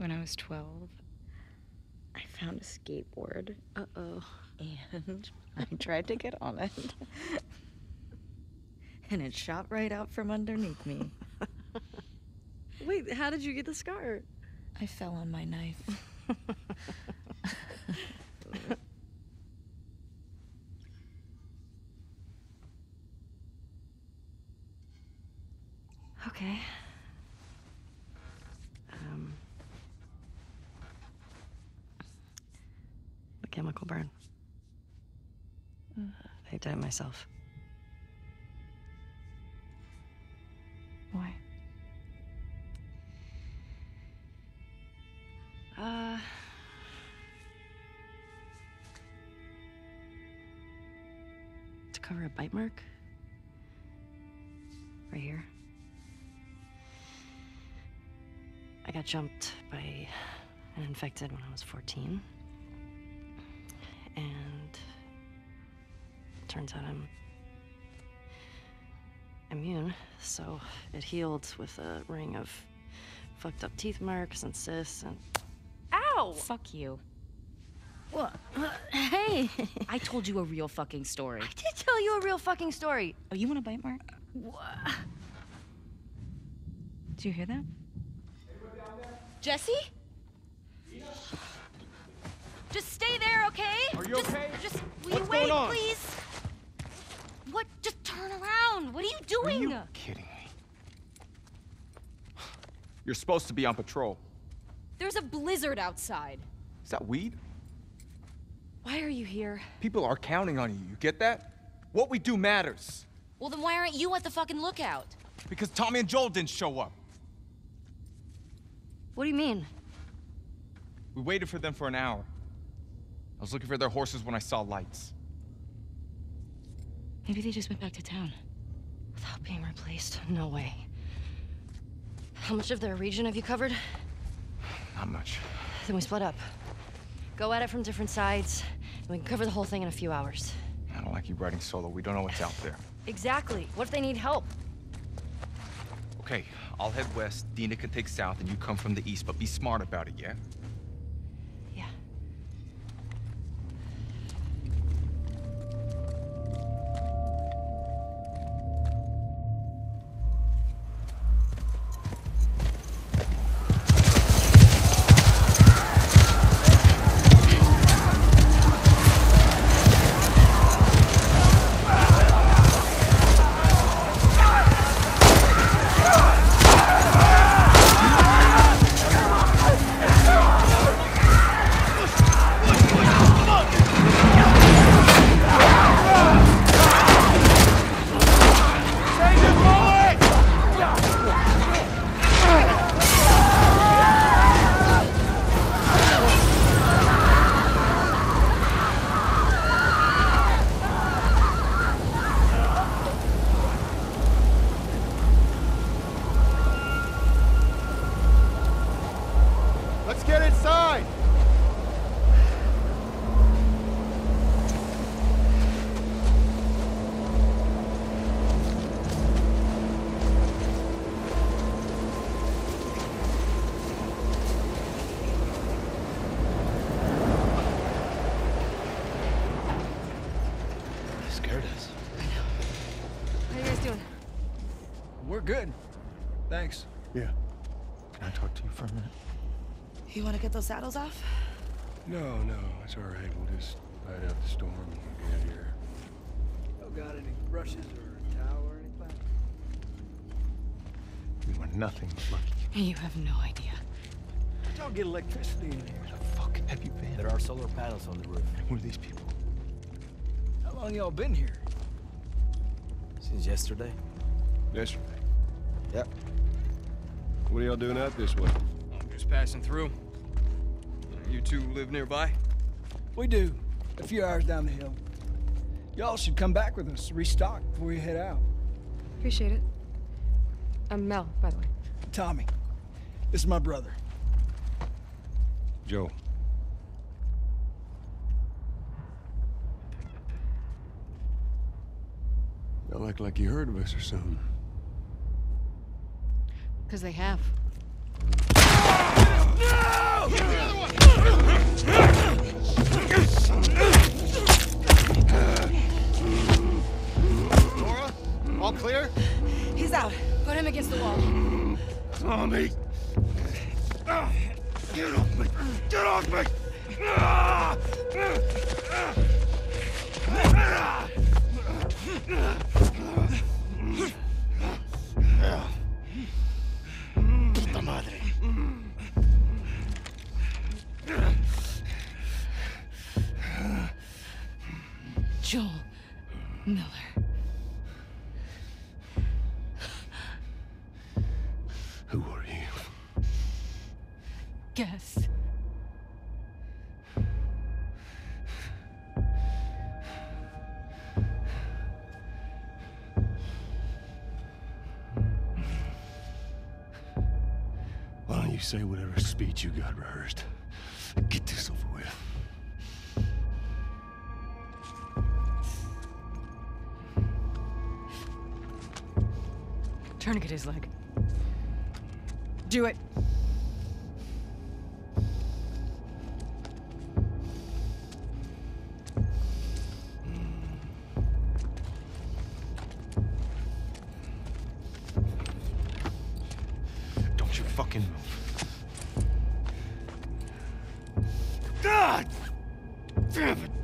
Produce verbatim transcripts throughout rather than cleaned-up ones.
when I was twelve, I found a skateboard. Uh-oh. And I tried to get on it. And it shot right out from underneath me. Wait, how did you get the scar? I fell on my knife. Okay. Um. A chemical burn. I did it myself. Why? Uh. To cover a bite mark. Right here. I got jumped by an infected when I was fourteen. And it turns out I'm immune, so it healed with a ring of fucked up teeth marks and cysts and... Ow! Fuck you. What? Uh, hey! I told you a real fucking story. I did tell you a real fucking story. Oh, you want a bite mark? What? Did you hear that? Jesse? Just stay there, okay? Are you just, okay? Just, will What's you wait, going on? please? What? Just turn around. What are you doing? Are you kidding me? You're supposed to be on patrol. There's a blizzard outside. Is that weed? Why are you here? People are counting on you, you get that? What we do matters. Well, then why aren't you at the fucking lookout? Because Tommy and Joel didn't show up. What do you mean? We waited for them for an hour. I was looking for their horses when I saw lights. Maybe they just went back to town. Without being replaced? No way. How much of their region have you covered? Not much. Then we split up. Go at it from different sides, and we can cover the whole thing in a few hours. I don't like you riding solo. We don't know what's out there. Exactly. What if they need help? Okay, I'll head west. Dina can take south, and you come from the east, but be smart about it, yeah? Yeah. Let's get inside! Scared us. How you guys doing? We're good. Thanks. Yeah. Can I talk to you for a minute? You want to get those saddles off? No, no, it's all right. We'll just ride out the storm and we'll get out of here. Oh, got any brushes or towel or anything? We were nothing but lucky. You have no idea. Y'all get electricity in here. Where the fuck have you been? There are solar panels on the roof. Who are these people? How long y'all been here? Since yesterday. Yesterday. Yep. What are y'all doing out this way? I'm just passing through. You two live nearby? We do. A few hours down the hill. Y'all should come back with us, restock before you head out. Appreciate it. I'm Mel, by the way. Tommy. This is my brother. Joe. Y'all act like you heard of us or something. Because they have. No! Get off me! Get off me! Puta madre. Joel Miller. Who are you? Guess. Why don't you say whatever speech you got rehearsed? Get this over with. Tourniquet his leg. Do it. Don't you fucking move. God! Damn it!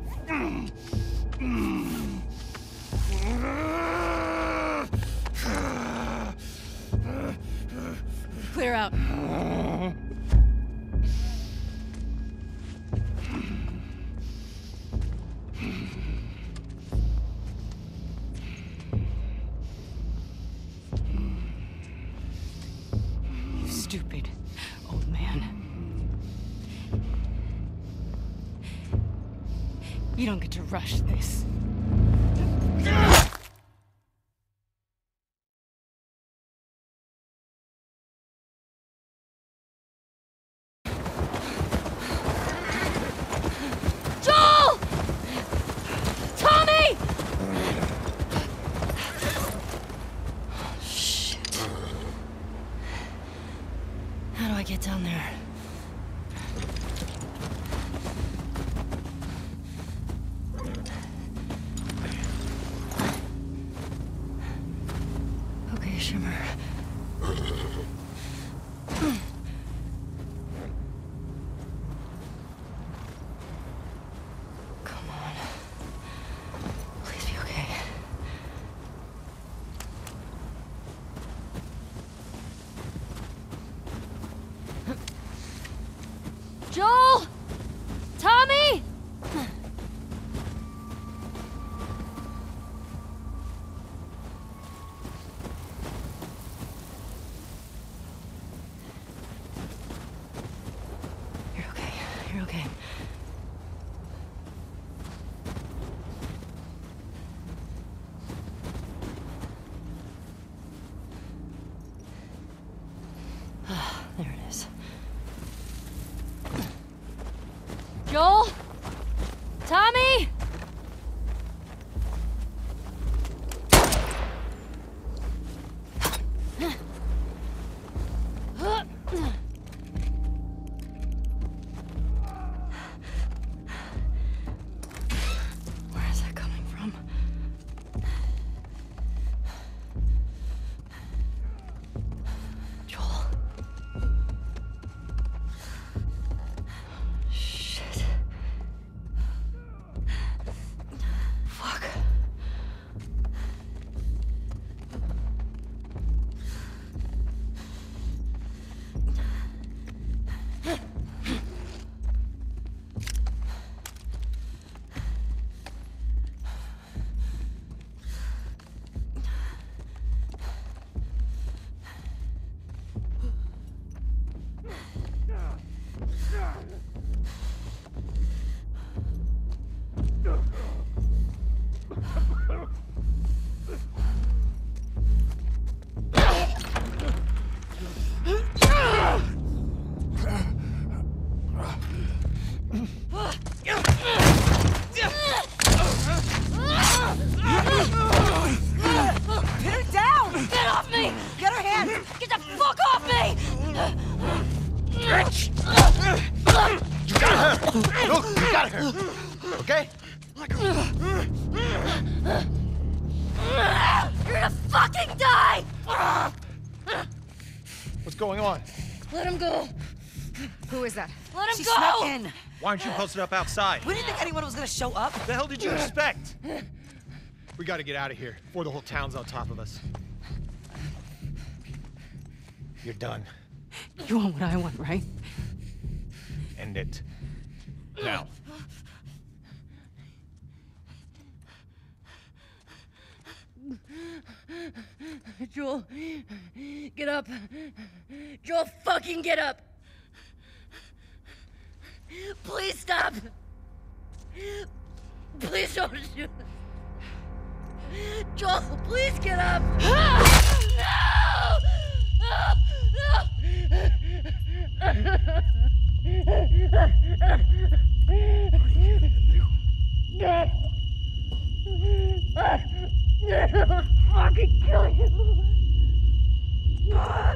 Clear out. You stupid old man. You don't get to rush this. Joel! Tommy! Shit. How do I get down there? Okay, Shimmer. Come on. Please be okay. Joel! Tommy! You're okay. You're okay. Ah, there it is. Joel? Tommy? Where is that coming from? Joel. Shit. Fuck. Pin her down! Get off me! Get her hands! Get the fuck off me! You got her! Look, you got her! Okay? You're gonna fucking die! What's going on? Let him go! Who is that? Let him She go! snuck in. Why aren't you posted up outside? We didn't think anyone was gonna show up. What the hell did you expect? We gotta get out of here before the whole town's on top of us. You're done. You want what I want, right? End it. Now. Joel, get up. Joel, fucking get up. Please stop. Please don't shoot. Joel, please get up. No! I'll fucking kill you. No.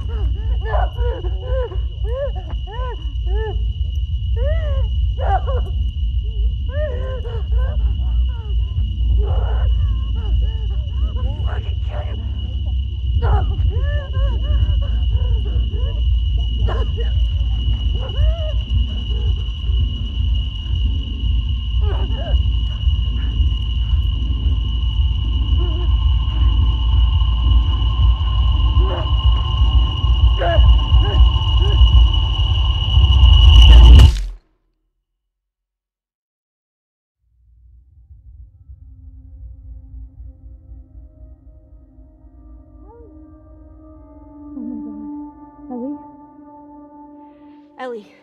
Ellie.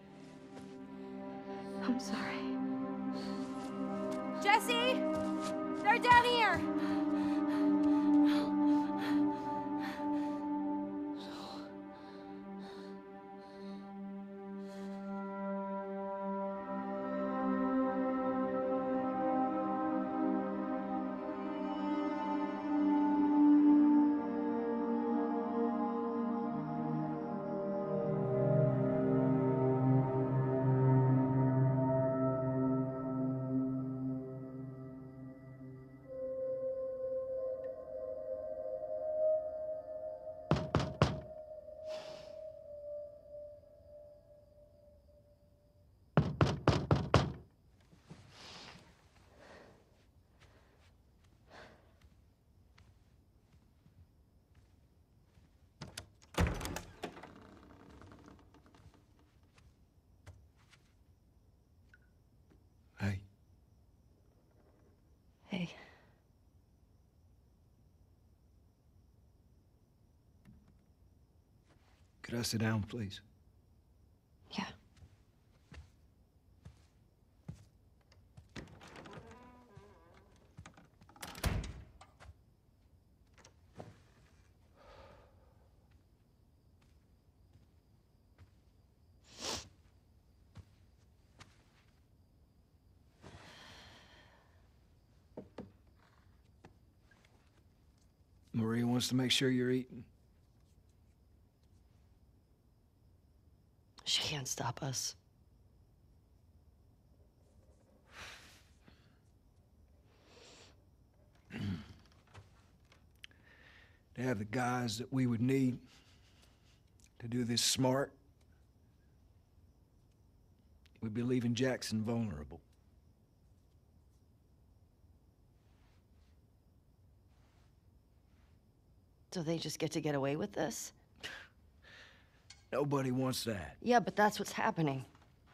I'm sorry. Jesse! They're down here! Hey. Hey. Could I sit down, please? Yeah. Maria wants to make sure you're eating. She can't stop us. To have the guys that we would need to do this smart, we'd be leaving Jackson vulnerable. So they just get to get away with this? Nobody wants that. Yeah, but that's what's happening.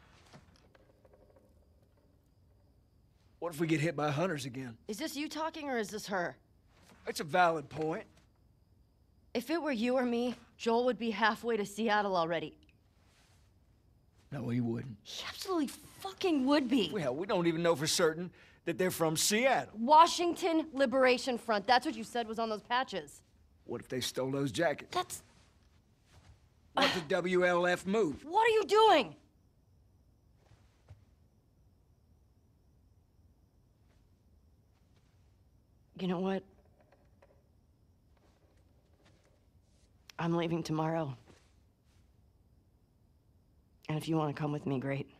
What if we get hit by hunters again? Is this you talking or is this her? It's a valid point. If it were you or me, Joel would be halfway to Seattle already. No, he wouldn't. He absolutely fucking would be. Well, we don't even know for certain that they're from Seattle. Washington Liberation Front. That's what you said was on those patches. What if they stole those jackets? That's... What's the W L F move? What are you doing? You know what? I'm leaving tomorrow. And if you want to come with me, great.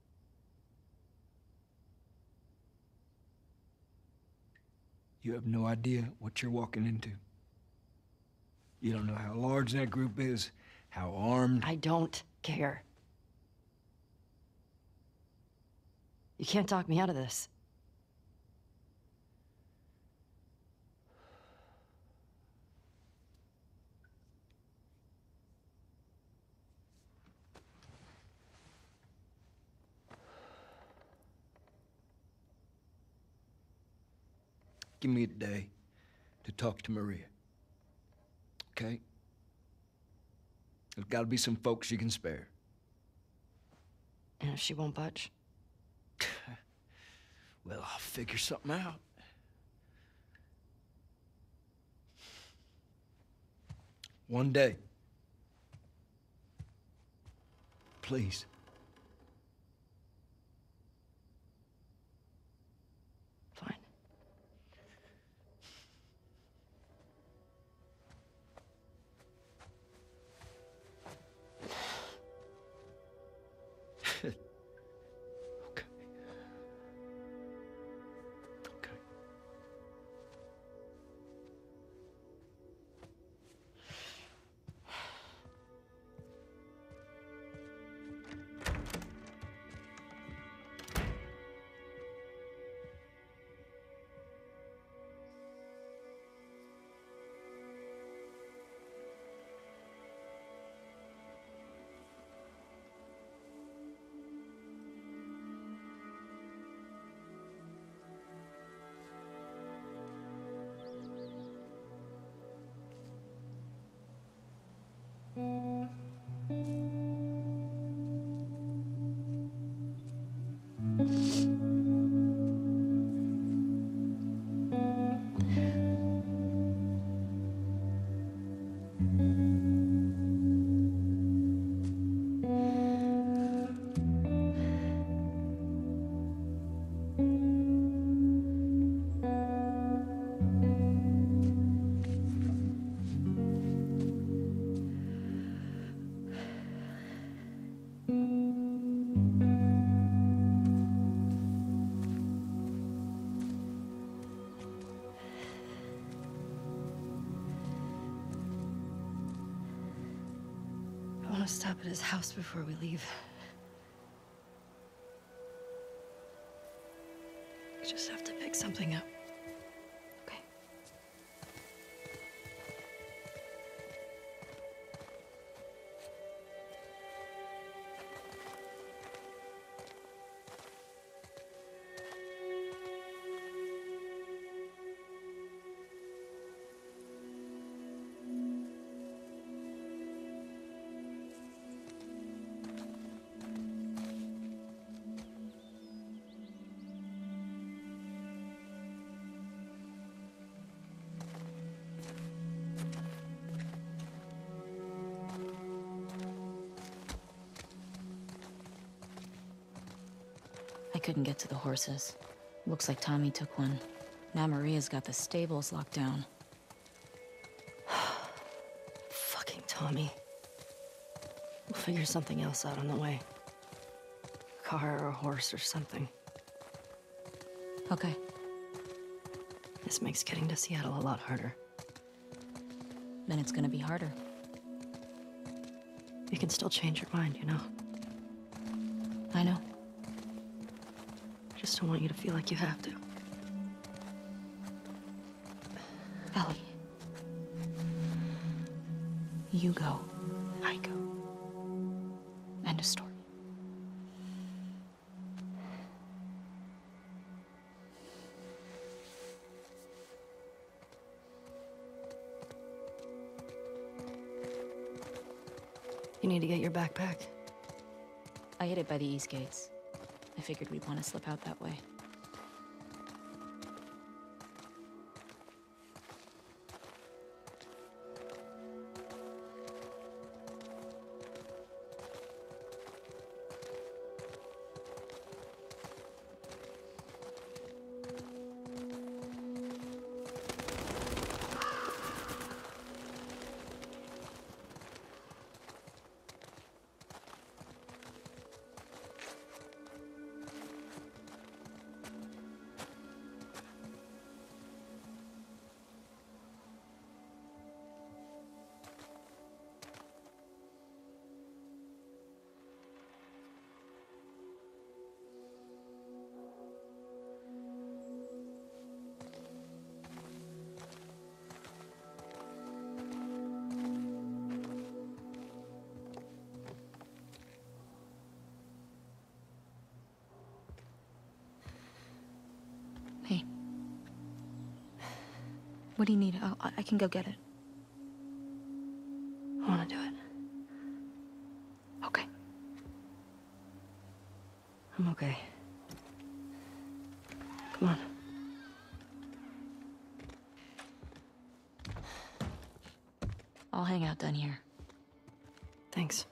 You have no idea what you're walking into. You don't know how large that group is, How armed? I don't care. You can't talk me out of this. Give me a day to talk to Maria. Okay? There's gotta be some folks you can spare. And if she won't budge? Well, I'll figure something out. One day. Please. Fine. Okay. Okay. I want to stop at his house before we leave. We just have to pick something up. Okay. I couldn't get to the horses. Looks like Tommy took one. Now Maria's got the stables locked down. Fucking Tommy. We'll figure something else out on the way. A car or a horse or something. Okay. This makes getting to Seattle a lot harder. Then it's gonna be harder. You can still change your mind, you know? I know. I just don't want you to feel like you have to. Ellie. You go. I go. End of story. You need to get your backpack. I hid it by the east gates. I figured we'd want to slip out that way. What do you need? I'll, I can go get it. I want to do it. Okay. I'm okay. Come on. I'll hang out down here. Thanks.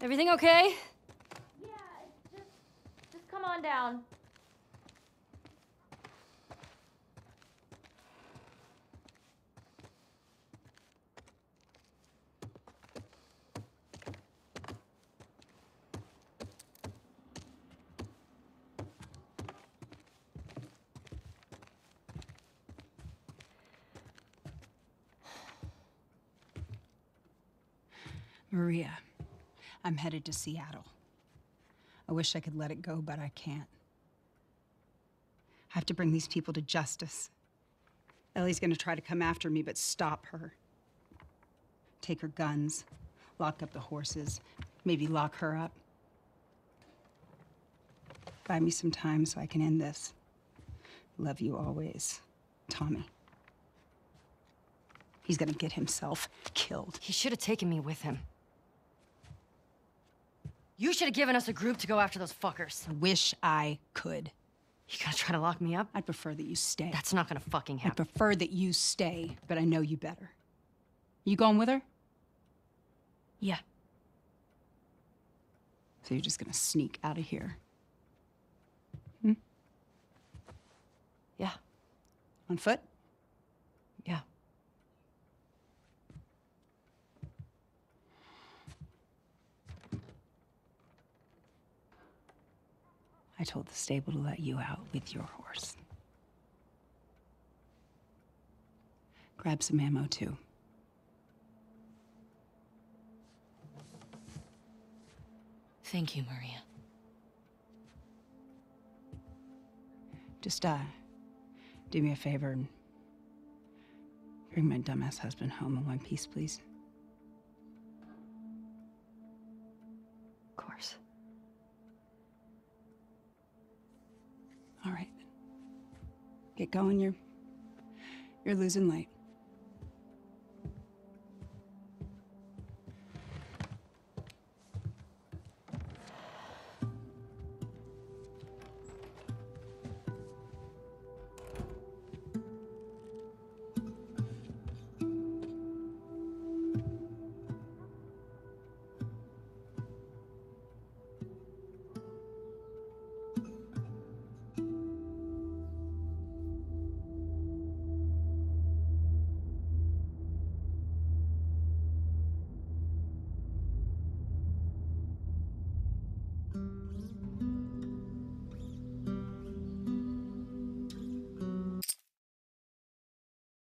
Everything okay? Yeah, just, just come on down. Maria, I'm headed to Seattle. I wish I could let it go, but I can't. I have to bring these people to justice. Ellie's gonna try to come after me, but stop her. Take her guns, lock up the horses, maybe lock her up. Buy me some time so I can end this. Love you always, Tommy. He's gonna get himself killed. He should have taken me with him. You should have given us a group to go after those fuckers. I wish I could. You gonna try to lock me up? I'd prefer that you stay. That's not gonna fucking I happen. prefer that you stay, but I know you better. You going with her? Yeah. So you're just gonna sneak out of here? Hmm? Yeah. On foot? Yeah. I told the stable to let you out with your horse. Grab some ammo, too. Thank you, Maria. Just, uh, do me a favor and bring my dumbass husband home in one piece, please. Of course. All right. Get going, you're... you're losing light.